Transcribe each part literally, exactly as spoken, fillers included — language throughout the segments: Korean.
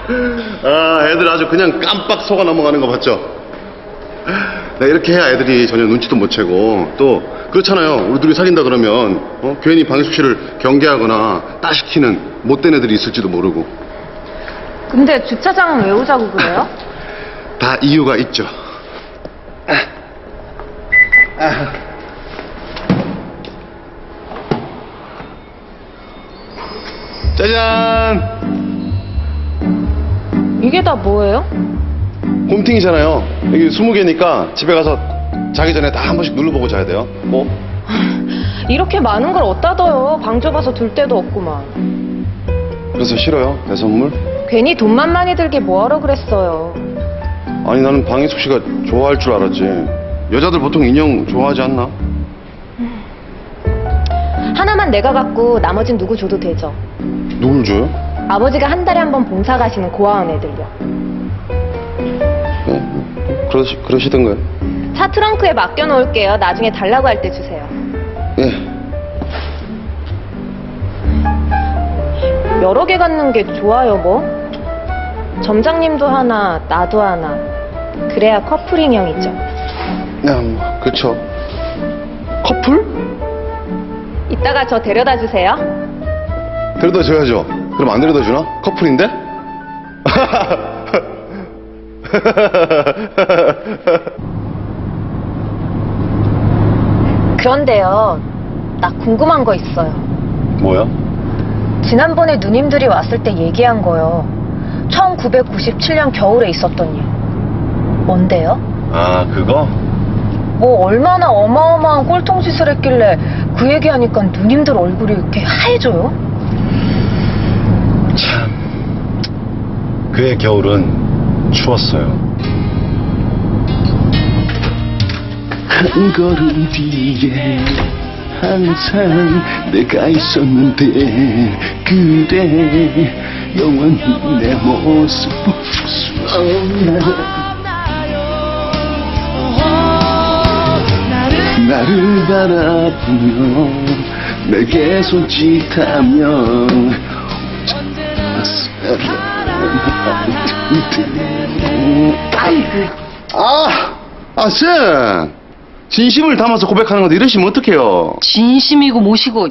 아, 애들 아주 그냥 깜빡 속아 넘어가는 거 봤죠? 나 이렇게 해야 애들이 전혀 눈치도 못 채고, 또 그렇잖아요. 우리 둘이 사귄다 그러면 어? 괜히 방희숙 씨를 경계하거나 따시키는 못된 애들이 있을지도 모르고. 근데 주차장은 왜 오자고 그래요? 다 이유가 있죠. 아. 아. 짜잔! 이게 다 뭐예요? 홈팅이잖아요. 여기 스무 개니까 집에 가서 자기 전에 다 한 번씩 눌러보고 자야 돼요. 뭐? 이렇게 많은 걸 어디다 둬요? 방 좁아서 둘 데도 없구만. 그래서 싫어요? 내 선물? 괜히 돈만 많이 들게 뭐하러 그랬어요. 아니, 나는 방희숙 씨가 좋아할 줄 알았지. 여자들 보통 인형 좋아하지 않나? 하나만 내가 갖고 나머진 누구 줘도 되죠. 누굴 줘요? 아버지가 한 달에 한 번 봉사 가시는 고아원 애들요. 네, 그러시, 그러시던가요? 차 트렁크에 맡겨놓을게요. 나중에 달라고 할 때 주세요. 예. 여러 개 갖는 게 좋아요, 뭐? 점장님도 하나, 나도 하나. 그래야 커플 인형이죠. 야, 뭐, 그쵸. 커플? 이따가 저 데려다 주세요. 데려다 줘야죠. 그럼 안 데려다 주나? 커플인데? 그런데요, 나 궁금한 거 있어요. 뭐야? 지난번에 누님들이 왔을 때 얘기한 거요. 천구백구십칠 년 겨울에 있었던 일. 뭔데요? 아, 그거? 뭐 얼마나 어마어마한 꼴통짓을 했길래 그 얘기하니까 누님들 얼굴이 이렇게 하얘져요? 참, 그의 겨울은 추웠어요. 한 걸음 뒤에 항상 내가 있었는데 그대 영원히 내 모습 볼 수 없나. 나를 바라보며 내게 손짓하며 아, 아, 쌤, 진심을 담아서 고백하는 건데 이러시면 어떡해요? 진심이고 뭐시고.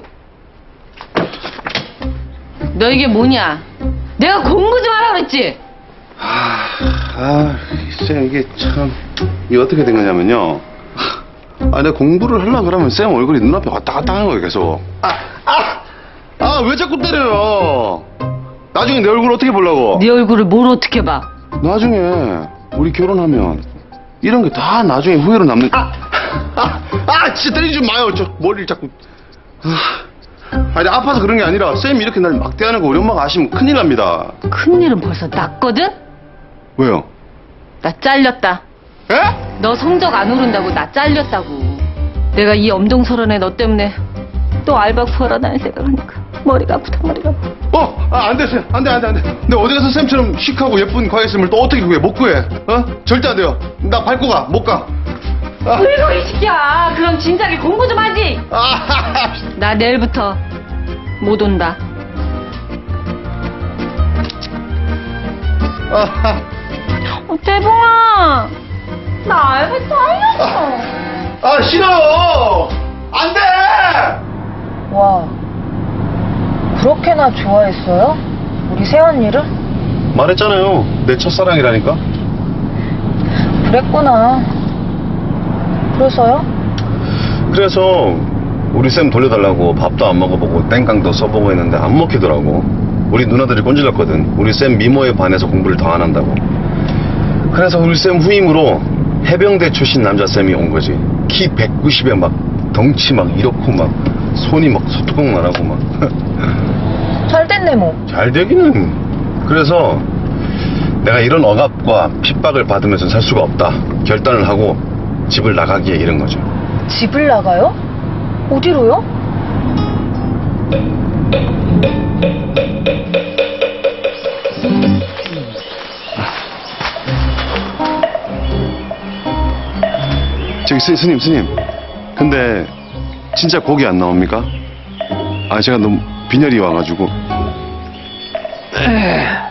너 이게 뭐냐? 내가 공부 좀 하라 그랬지? 아, 아, 쌤, 이게 참, 이게 어떻게 된 거냐면요. 아, 내가 공부를 하려고 그러면 쌤 얼굴이 눈앞에 왔다 갔다 하는 거예요, 계속. 아, 아! 아, 왜 자꾸 때려요? 나중에 내 얼굴 어떻게 보려고? 네 얼굴을 뭘 어떻게 봐? 나중에 우리 결혼하면 이런 게 다 나중에 후회로 남는. 아! 아! 아! 진짜 때리지 좀 마요. 저 머리를 자꾸. 아, 아니, 아파서 그런 게 아니라 쌤이 이렇게 날 막대하는 거 우리 엄마가 아시면 큰일 납니다. 큰일은 벌써 났거든? 왜요? 나 잘렸다. 에? 너 성적 안 오른다고 나 잘렸다고. 내가 이 엄동설언에 너 때문에 또 알바 구하러 다닐 생각하니까 머리가 아프다, 머리가 아파. 어! 아, 안 돼, 쌤. 안 돼, 안 돼, 안 돼. 내가 어디 가서 쌤처럼 시크하고 예쁜 과외쌤을 또 어떻게 구해? 못 구해. 어? 절대 안 돼요. 나 밟고 가. 못 가. 아. 왜 그래, 이 새끼야. 그럼 진작에 공부 좀 하지. 아, 나 내일부터 못 온다. 아, 어, 대봉아. 나 알바 잘렸어. 아, 싫어! 안 돼! 와, 그렇게나 좋아했어요? 우리 새언니를? 말했잖아요. 내 첫사랑이라니까. 그랬구나. 그래서요? 그래서 우리 쌤 돌려달라고 밥도 안 먹어보고 땡깡도 써보고 했는데 안 먹히더라고. 우리 누나들이 꼰질렀거든. 우리 쌤 미모에 반해서 공부를 더 안 한다고. 그래서 우리 쌤 후임으로 해병대 출신 남자쌤이 온 거지. 키 백구십에 막 덩치 막 이렇고 막 손이 막 소뚜껑만 하고 막. 잘 됐네 뭐. 잘 되기는. 그래서 내가 이런 억압과 핍박을 받으면서 살 수가 없다 결단을 하고 집을 나가기에 이른 거죠. 집을 나가요? 어디로요? 저기 스, 스님 스님 근데 진짜 곡이 안 나옵니까? 아 제가 너무 빈혈이 와가지고. 에이.